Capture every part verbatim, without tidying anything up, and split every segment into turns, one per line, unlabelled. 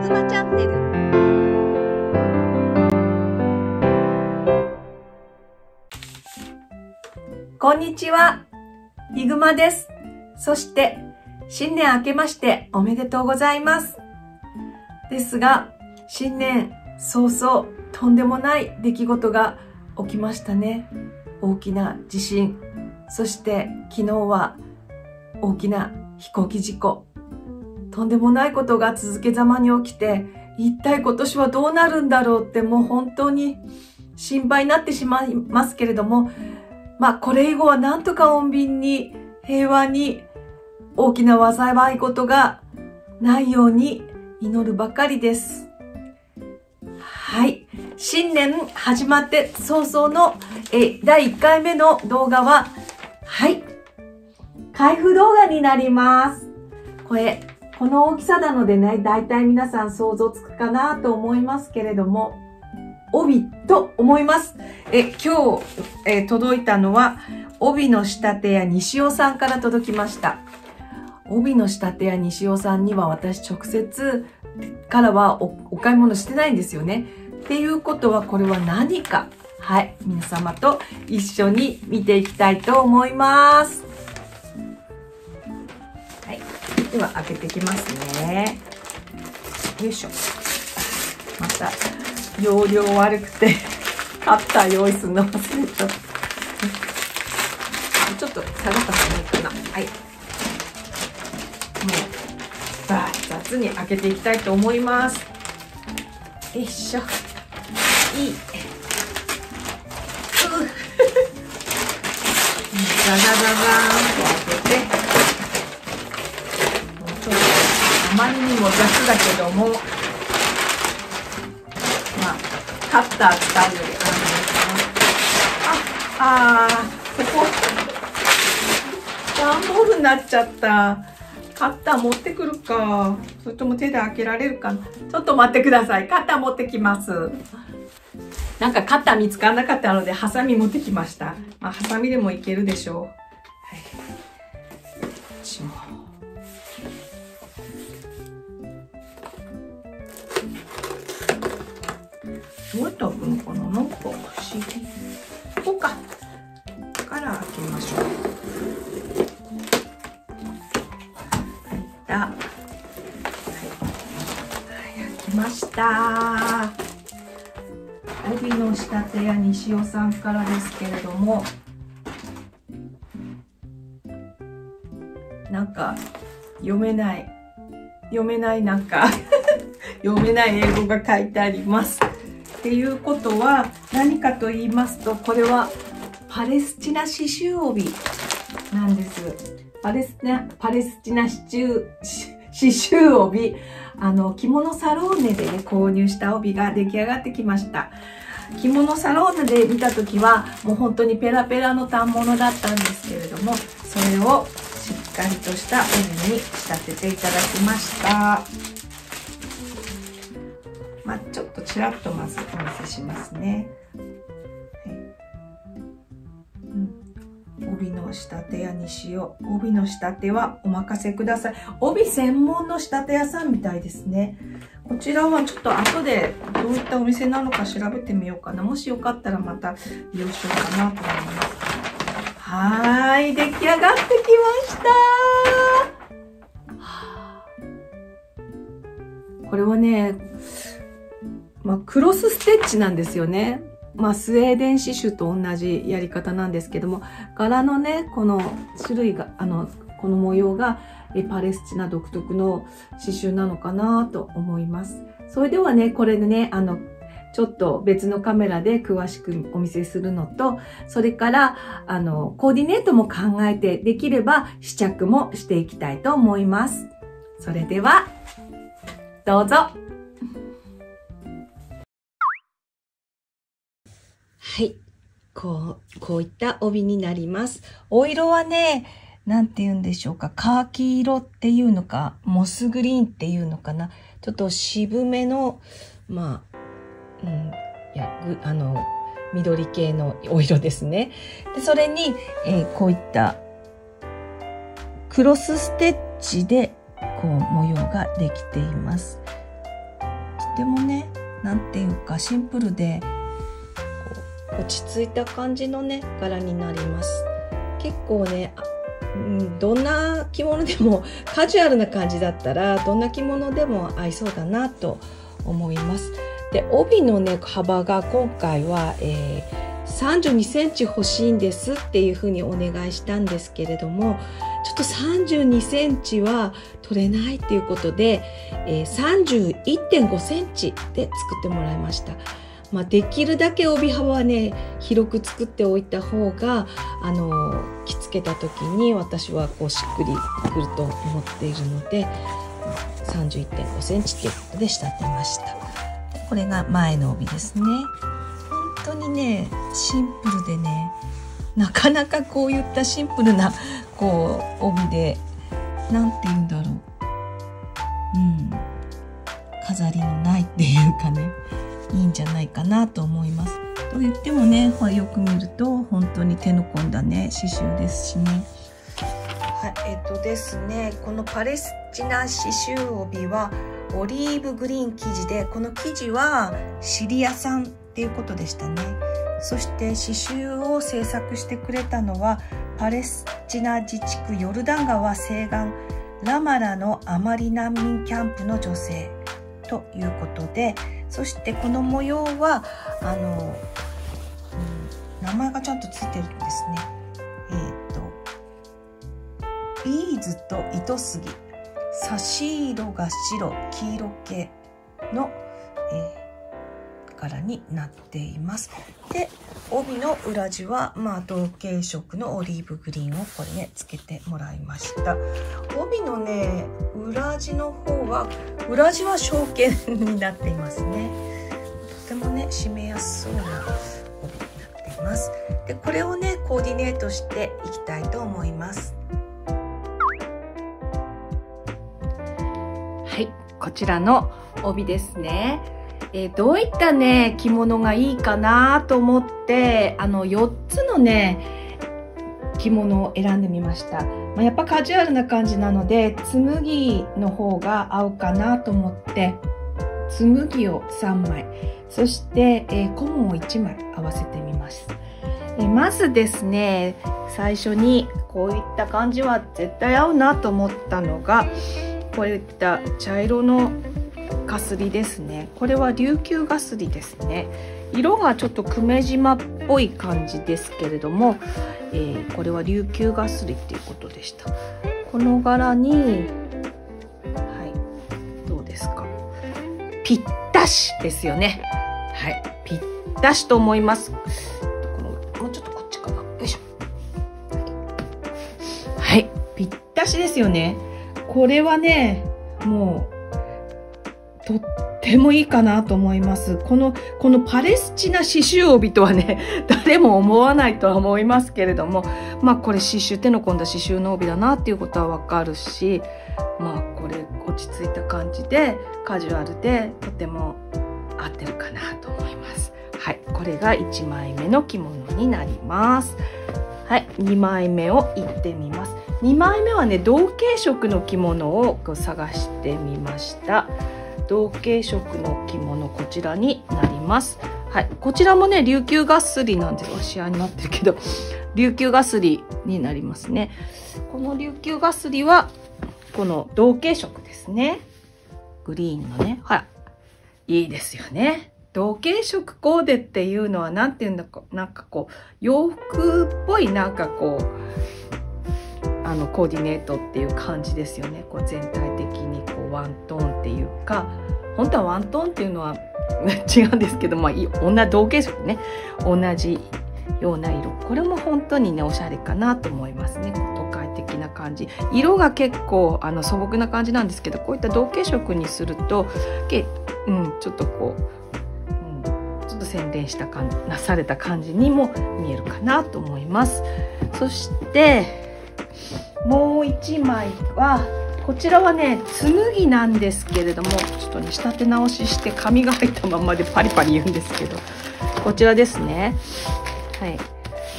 ぐまチャンネル。こんにちは、ひぐまです。そして新年明けましておめでとうございます。ですが新年早々とんでもない出来事が起きましたね。大きな地震、そして昨日は大きな飛行機事故、とんでもないことが続けざまに起きて、一体今年はどうなるんだろうってもう本当に心配になってしまいますけれども、まあこれ以後はなんとか穏便に平和に大きな災い事がないように祈るばかりです。はい。新年始まって早々のえだいいっかいめの動画は、はい。開封動画になります。これ、この大きさなのでね、だいたい皆さん想像つくかなと思いますけれども、帯と思います。え、今日、え届いたのは、帯の仕立て屋西尾さんから届きました。帯の仕立て屋西尾さんには私直接からは お, お買い物してないんですよね。っていうことはこれは何か、はい、皆様と一緒に見ていきたいと思います。はい、では開けていきますね。よいしょ。また容量悪くてカッター用意するの忘れちゃった。ちょっと下がった方がいいかな。はい。もうさあ雑に開けていきたいと思います。よいしょ。いい。ザザザザーンと開けて。あまりにも雑だけども、まあカッター使うより安心かな。あ、あー、ここ段ボールになっちゃった。カッター持ってくるか、それとも手で開けられるかな。ちょっと待ってください。カッター持ってきます。なんかカッター見つからなかったのでハサミ持ってきました。まあハサミでもいけるでしょう。はい。どうやって開くのかな。なんか不思議。ここか。から開けましょう。はい、開きました。帯の仕立て屋西尾さんからですけれども、なんか読めない読めないなんか読めない英語が書いてあります。っていうことは何かと言いますと、これはパレスチナ刺繍帯なんです。パレスチナパレスチナ刺繍刺繍帯、あの着物サローネで、ね、購入した帯が出来上がってきました。着物サローネで見た時はもう本当にペラペラの反物だったんですけれども、それをしっかりとした帯に仕立てていただきました。まあ、ちょっとちらっとまずお見せしますね。はい、うん、帯の仕立て屋にしよう。帯の仕立てはお任せください。帯専門の仕立て屋さんみたいですね。こちらはちょっと後でどういったお店なのか調べてみようかな。もしよかったらまた利用しようかなと思います。はーい、出来上がってきました。これはね、まあ、クロスステッチなんですよね。まあ、スウェーデン刺繍と同じやり方なんですけども、柄のね、この種類が、あの、この模様がパレスチナ独特の刺繍なのかなと思います。それではね、これでね、あの、ちょっと別のカメラで詳しくお見せするのと、それから、あの、コーディネートも考えて、できれば試着もしていきたいと思います。それでは、どうぞ。はい。こう、こういった帯になります。お色はね、なんて言うんでしょうか。カーキ色っていうのか、モスグリーンっていうのかな。ちょっと渋めの、まあ、うん、いや、あの、緑系のお色ですね。で、それに、えー、こういったクロスステッチで、こう模様ができています。 てもね、なんていうかシンプルでこう落ち着いた感じのね柄になります。結構ね、うん、どんな着物でもカジュアルな感じだったらどんな着物でも合いそうだなと思います。で、帯のね幅が今回は、えー、さんじゅうにセンチ欲しいんですっていうふうにお願いしたんですけれども、ちょっとさんじゅうにセンチは取れないっていうことで、えー、さんじゅういってんごセンチで作ってもらいました。まあ、できるだけ帯幅はね広く作っておいた方があの着付けた時に私はこうしっくりくると思っているので さんじゅういってんごセンチっていうことで仕立てました。これが前の帯ですね。本当にねシンプルでね、なかなかこういったシンプルなこう帯でなんて言うんだろう、うん飾りのないっていうかね、いいんじゃないかなと思います。と言ってもね、よく見ると本当に手の込んだね刺繍ですしね。はい、えっとですね、このパレスチナ刺繍帯はオリーブグリーン生地で、この生地はシリア産っていうことでしたね。そして刺繍を制作してくれたのはパレスチナ自治区ヨルダン川西岸ラマラのアマリ難民キャンプの女性ということで、そしてこの模様はあの、うん、名前がちゃんとついてるんですね。えっとビーズと糸杉、差し色が白黄色系の、えー柄になっています。で、帯の裏地はまあ同系色のオリーブグリーンをこれねつけてもらいました。帯のね裏地の方は裏地は正形になっていますね。とてもね締めやすそうな帯になっています。で、これをねコーディネートしていきたいと思います。はい、こちらの帯ですね。えー、どういったね着物がいいかなと思ってあのよっつのね着物を選んでみました。まあ、やっぱカジュアルな感じなので紬の方が合うかなと思って紬をさんまい、そして、えー、小紋をいちまい合わせてみます。えー、まずですね、最初にこういった感じは絶対合うなと思ったのがこういった茶色のガスリですね。これは琉球ガスリですね。色がちょっと久米島っぽい感じですけれども、えー、これは琉球ガスリっていうことでした。この柄に、はい、どうですか？ぴったしですよね。はい、ぴったしと思います。このもうちょっとこっちかな。よいしょ。はい、ぴったしですよね。これはね、もうとってもいいかなと思います。この、このパレスチナ刺繍帯とはね、誰も思わないとは思いますけれども、まあこれ刺繍、手の込んだ刺繍の帯だなっていうことはわかるし、まあこれ落ち着いた感じでカジュアルでとても合ってるかなと思います。はい、これがいちまいめの着物になります。はい、にまいめをいってみます。にまいめはね、同系色の着物を探してみました。同系色の着物、こちらになります。はい、こちらもね琉球ガスリなんです。シアになってるけど琉球ガスリになりますね。この琉球ガスリはこの同系色ですね。グリーンのね、はい、いいですよね。同系色コーデっていうのはなんていうんだか、なんかこう洋服っぽいなんかこうあのコーディネートっていう感じですよね。こう全体的にこうワントーンっていうか、本当はワントーンっていうのは違うんですけど、まあ同じ同系色ね、同じような色、これも本当にねおしゃれかなと思いますね。都会的な感じ、色が結構あの素朴な感じなんですけど、こういった同系色にするとけ、うん、ちょっとこう、うん、ちょっと洗練した感じなされた感じにも見えるかなと思います。そしてもう一枚はこちらはね紬なんですけれども、ちょっとね仕立て直しして紙が入ったままでパリパリ言うんですけど、こちらですね。はい、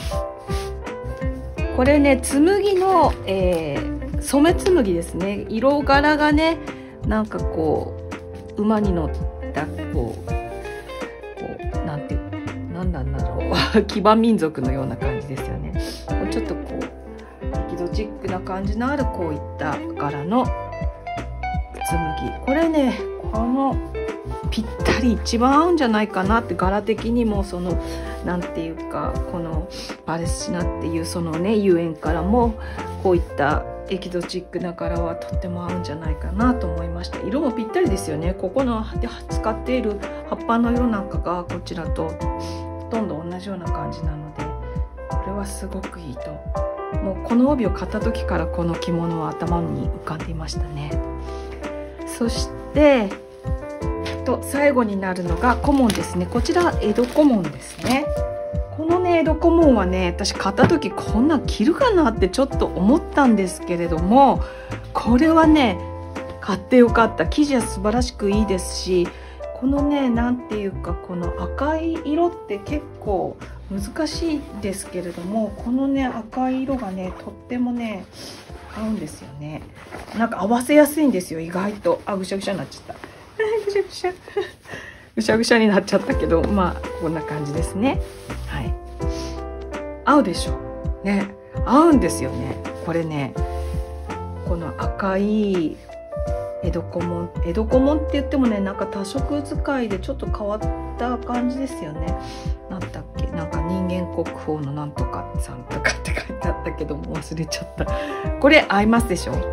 これね紬の、えー、染め紬ですね。色柄がねなんかこう馬に乗ったったこう、こうなんていうなんなんだろう基盤民族のような感じですよね。ちょっとこうエキゾチックな感じのあるこういった柄のつむぎ、これねこのぴったり一番合うんじゃないかなって、柄的にもそのなんていうか、このパレスチナっていうそのねゆえんからもこういったエキゾチックな柄はとっても合うんじゃないかなと思いました。色もぴったりですよね。ここの使っている葉っぱの色なんかがこちらとほとんど同じような感じなので、これはすごくいいと。もうこの帯を買った時からこの着物は頭に浮かんでいましたね。そしてと最後になるのが小紋ですね。こちら江戸小紋ですね。このね江戸小紋はね、私買った時こんなん着るかなってちょっと思ったんですけれども、これはね買ってよかった。生地は素晴らしくいいですし、このねなんていうか、この赤い色って結構難しいですけれども、このね赤い色がねとってもね合うんですよね。なんか合わせやすいんですよ、意外と。あ、ぐしゃぐしゃになっちゃったぐしゃぐしゃぐしゃぐしゃになっちゃったけど、まあこんな感じですね。はい、合うでしょね。合うんですよね。これね、この赤い江戸小紋、江戸小紋って言ってもね、なんか多色使いでちょっと変わった感じですよね。なんだっけ、なんか人間国宝のなんとかさんとかって書いてあったけども忘れちゃった。これ合いますでしょ、はい、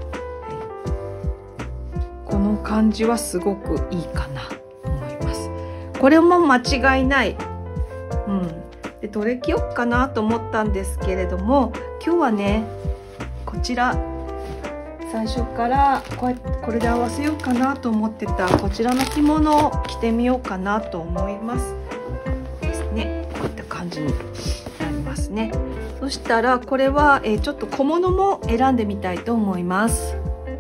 この感じはすごくいいかなと思います。これも間違いない。うん、でどれ着よっかなと思ったんですけれども、今日はねこちら最初からこうやってこれで合わせようかなと思ってたこちらの着物を着てみようかなと思いますですね。こういった感じになりますね。そしたらこれは、えー、ちょっと小物も選んでみたいと思います。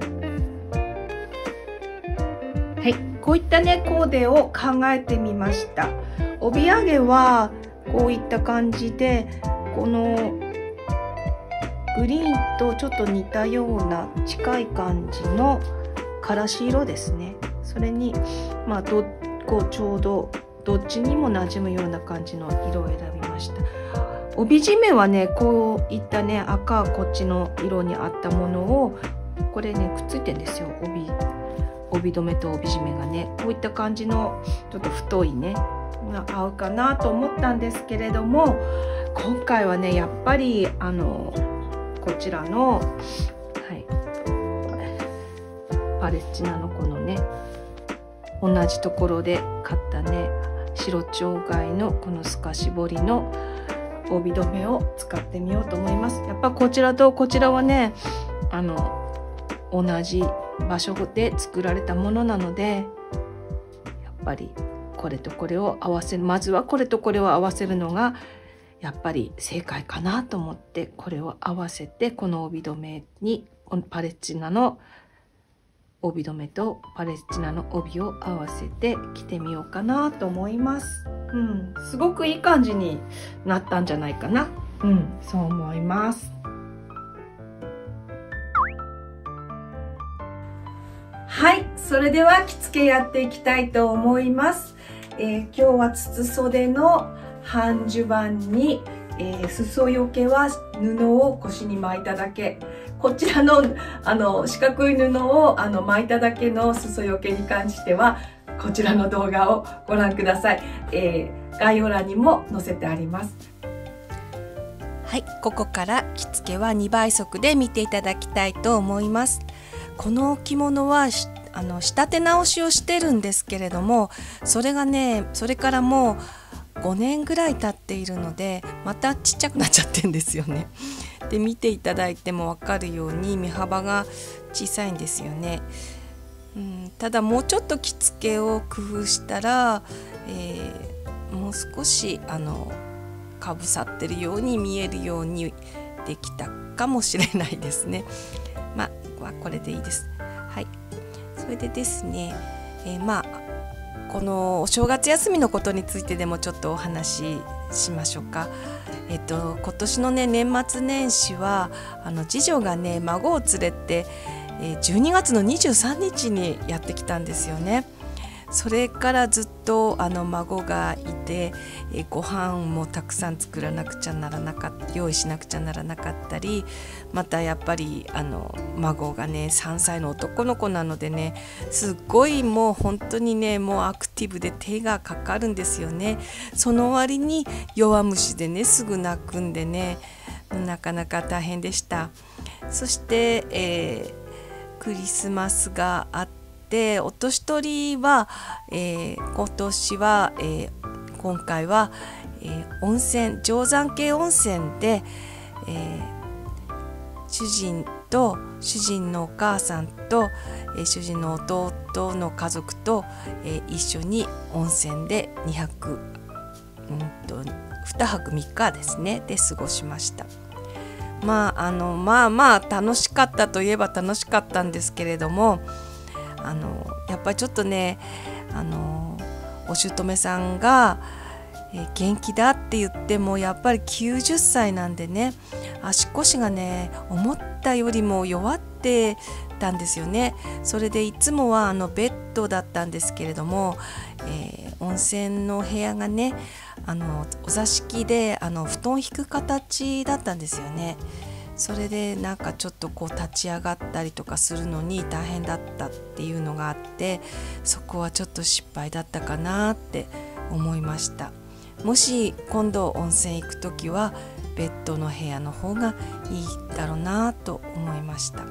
はい、こういったねコーデを考えてみました。帯揚げはこういった感じで、このグリーンとちょっと似たような近い感じのからし色ですね。それにまあどこうちょうどどっちにも馴染むような感じの色を選びました。帯締めはねこういったね赤こっちの色に合ったものを、これねくっついてんですよ、帯帯留めと帯締めがね。こういった感じのちょっと太いねが合うかなと思ったんですけれども、今回はねやっぱりあのこちらの、はい、パレスチナのこのね同じところで買ったね白蝶貝のこの透かし彫りの帯留めを使ってみようと思います。やっぱこちらとこちらはねあの同じ場所で作られたものなので、やっぱりこれとこれを合わせる、まずはこれとこれを合わせるのがやっぱり正解かなと思って、これを合わせてこの帯留めにパレスチナの帯留めとパレスチナの帯を合わせて着てみようかなと思います。うん、すごくいい感じになったんじゃないかな。うん、そう思います。はい、それでは着付けやっていきたいと思います。えー、今日は筒袖の半襦袢に、えー、裾よけは布を腰に巻いただけ。こちらのあの四角い布をあの巻いただけの裾よけに関してはこちらの動画をご覧ください。えー、概要欄にも載せてあります。
はい、ここから着付けはにばい速で見ていただきたいと思います。この着物はあの仕立て直しをしてるんですけれども、それがねそれからもうごねんぐらい経っているのでまたちっちゃくなっちゃってんですよね。で見ていただいても分かるように身幅が小さいんですよね。うん、ただもうちょっと着付けを工夫したら、えー、もう少しあのかぶさってるように見えるようにできたかもしれないですね。まあこれでいいです。はい、それでですね、えー、まあこのお正月休みのことについてでもちょっとお話ししましょうか。えっと今年のね年末年始はあの次女がね孫を連れて、えー、じゅうにがつのにじゅうさんにちにやってきたんですよね。 それからずっとあの孫がいて、えご飯もたくさん作らなくちゃならなかった用意しなくちゃならなかったり、またやっぱりあの孫がねさんさいの男の子なのでね、すっごいもう本当にねもうアクティブで手がかかるんですよね。その割に弱虫でねすぐ泣くんでね、なかなか大変でした。そして、えー、クリスマスがあって、お年取りは、えー、今年は、えー、今回は、えー、温泉定山渓温泉で、えー、主人と主人のお母さんと、えー、主人の弟の家族と、えー、一緒に温泉でにはく、うんとにはくみっかですねで過ごしました。まああのまあまあ楽しかったといえば楽しかったんですけれども、あのやっぱりちょっとね、あのお姑さんが、え元気だって言ってもやっぱりきゅうじゅっさいなんでね、足腰がね思ったよりも弱ってたんですよね。それでいつもはあのベッドだったんですけれども、えー、温泉の部屋がねあのお座敷であの布団を引く形だったんですよね。それでなんかちょっとこう立ち上がったりとかするのに大変だったっていうのがあって、そこはちょっと失敗だったかなって思いました。もし今度温泉行くときはベッドの部屋の方がいいだろうなと思いました。はい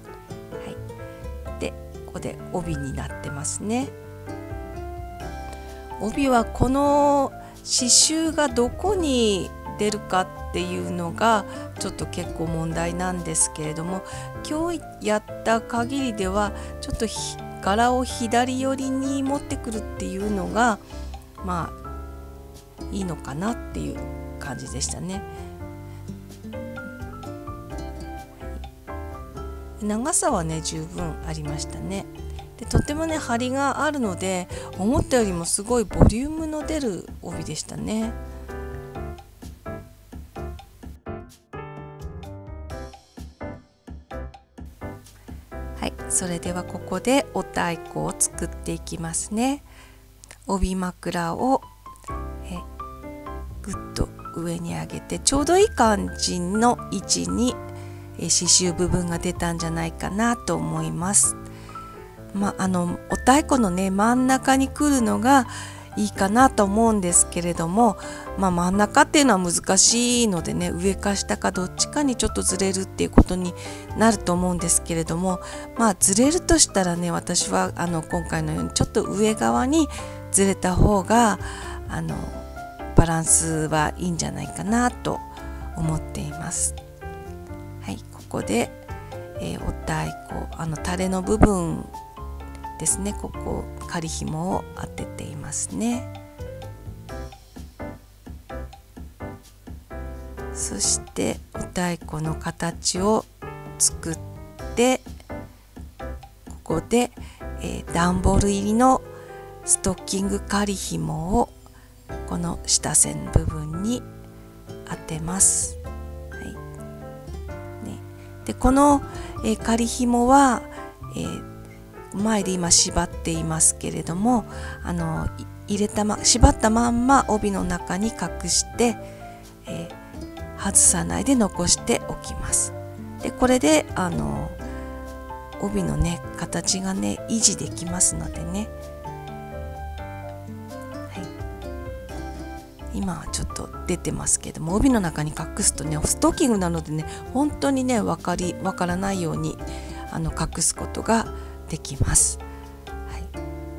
、でここで帯になってますね。帯はこの刺繍がどこに出るかっていうのがちょっと結構問題なんですけれども、今日やった限りではちょっと柄を左寄りに持ってくるっていうのがまあいいのかなっていう感じでしたね。長さはね十分ありましたね。でとてもね張りがあるので、思ったよりもすごいボリュームの出る帯でしたね。はい、それではここでお太鼓を作っていきますね。帯枕をえぐっと上に上げて、ちょうどいい感じの位置にえ刺繍部分が出たんじゃないかなと思います。まあ、あのお太鼓のね真ん中に来るのがいいかなと思うんですけれども、まあ、真ん中っていうのは難しいのでね、上か下かどっちかにちょっとずれるっていうことになると思うんですけれども、まあずれるとしたらね、私はあの今回のようにちょっと上側にずれた方があのバランスはいいんじゃないかなと思っています。はい、ここで、えー、お太鼓あのタレの部分ですね、ここ仮紐を当てていますね。そしてお太鼓の形を作って、ここで、えー、段ボール入りのストッキング仮紐をこの下線部分に当てます。はいね、でこの、えー、仮紐は、えー前で今縛っていますけれども、あの入れたま縛ったまんま帯の中に隠して、えー、外さないで残しておきます。でこれであの帯のね形がね維持できますのでね、はい、今はちょっと出てますけども、帯の中に隠すとねストッキングなのでね本当にね分かり分からないようにあの隠すことができます。はい、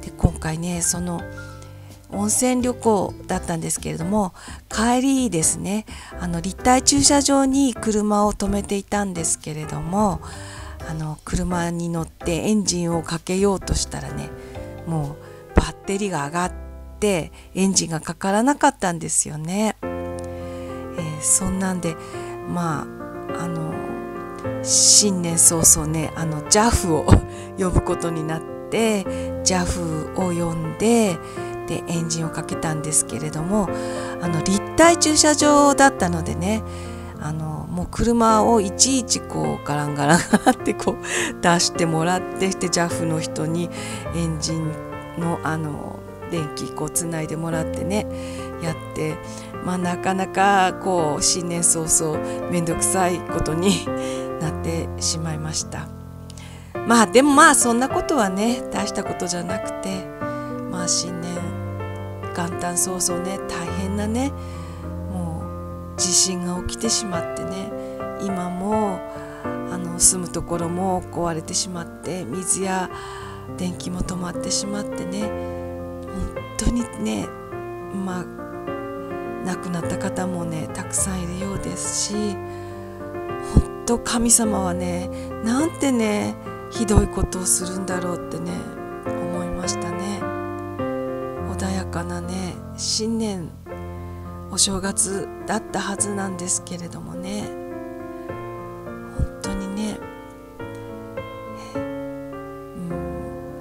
で今回ねその温泉旅行だったんですけれども、帰りですね、あの立体駐車場に車を止めていたんですけれども、あの車に乗ってエンジンをかけようとしたらね、もうバッテリーが上がってエンジンがかからなかったんですよね。えー、そんなんでまああの新年早々ねあの ジャフ を呼ぶことになって ジャフ を呼んででエンジンをかけたんですけれども、あの立体駐車場だったのでね、あのもう車をいちいちこうガランガランガランってこう出してもらって、して ジャフ の人にエンジンのあの電気こうつないでもらってねやって、まあ、なかなかこう新年早々めんどくさいことになってしまいました。まあでもまあそんなことはね大したことじゃなくて、まあ新年元旦早々ね大変なねもう地震が起きてしまってね、今もあの住むところも壊れてしまって、水や電気も止まってしまってね、本当にねまあ亡くなった方もねたくさんいるようですし、本当神様はねなんてねひどいことをするんだろうってね思いましたね。穏やかなね新年お正月だったはずなんですけれどもね、本当にね、うん、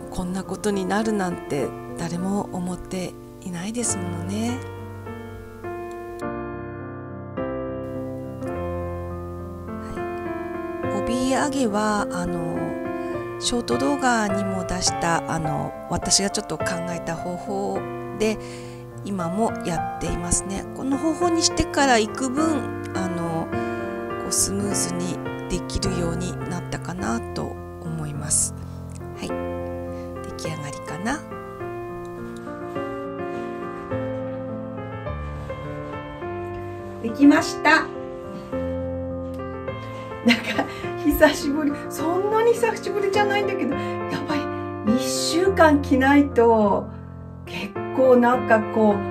こんなことになるなんて誰も思っていないですものね。帯揚げはあのショート動画にも出したあの私がちょっと考えた方法で今もやっていますね。この方法にしてから幾分あのこうスムーズにできるようになったかなと思います。はい、出来上がりかな。
できました。なんか久しぶり、そんなに久しぶりじゃないんだけど、やっぱりいっしゅうかん着ないと結構なんかこう、うん、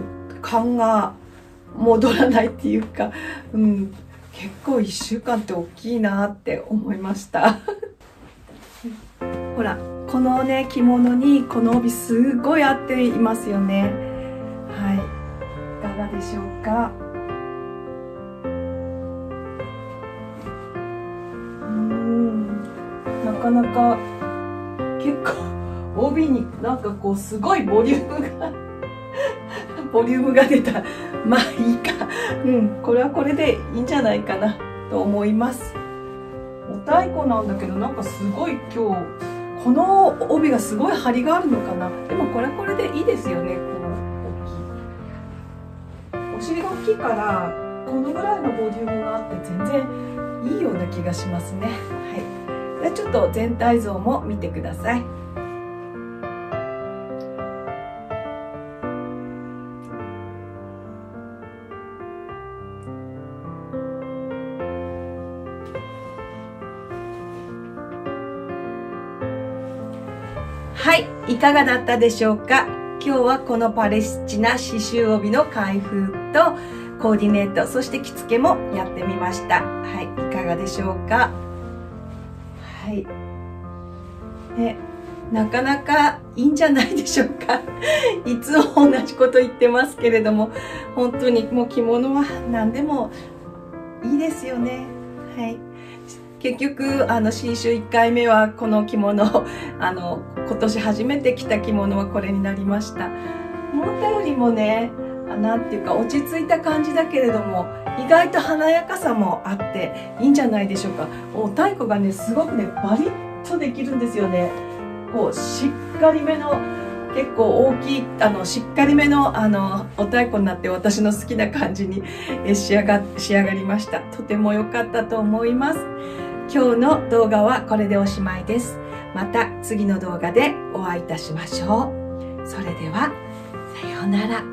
感が戻らないっていうか、うん、結構いっしゅうかんって大きいなって思いましたほらこのね着物にこの帯すごい合っていますよね。はい、いかがでしょうか。なかなか結構帯になんかこうすごいボリュームがボリュームが出た。まあいいか、うん、これはこれでいいんじゃないかなと思います。お太鼓なんだけどなんかすごい今日この帯がすごい張りがあるのかな。でもこれはこれでいいですよね。この大きいお尻が大きいからこのぐらいのボリュームがあって全然いいような気がしますね。はい、ちょっと全体像も見てください。はい、いかがだったでしょうか。今日はこのパレスチナ刺繍帯の開封とコーディネート、そして着付けもやってみました。はい、いかがでしょうか。はい、ね、なかなかいいんじゃないでしょうかいつも同じこと言ってますけれども、本当にもう着物は何でもいいですよね。はい、結局あの新春いっかいめはこの着物あの今年初めて着た着物はこれになりました。思ったよりもね、なんていうか落ち着いた感じだけれども意外と華やかさもあっていいんじゃないでしょうか。お太鼓がねすごくねバリッとできるんですよね。こうしっかりめの結構大きいあのしっかりめのあのお太鼓になって私の好きな感じに仕上が仕上がりました。とても良かったと思います。今日の動画はこれでおしまいです。また次の動画でお会いいたしましょう。それではさようなら。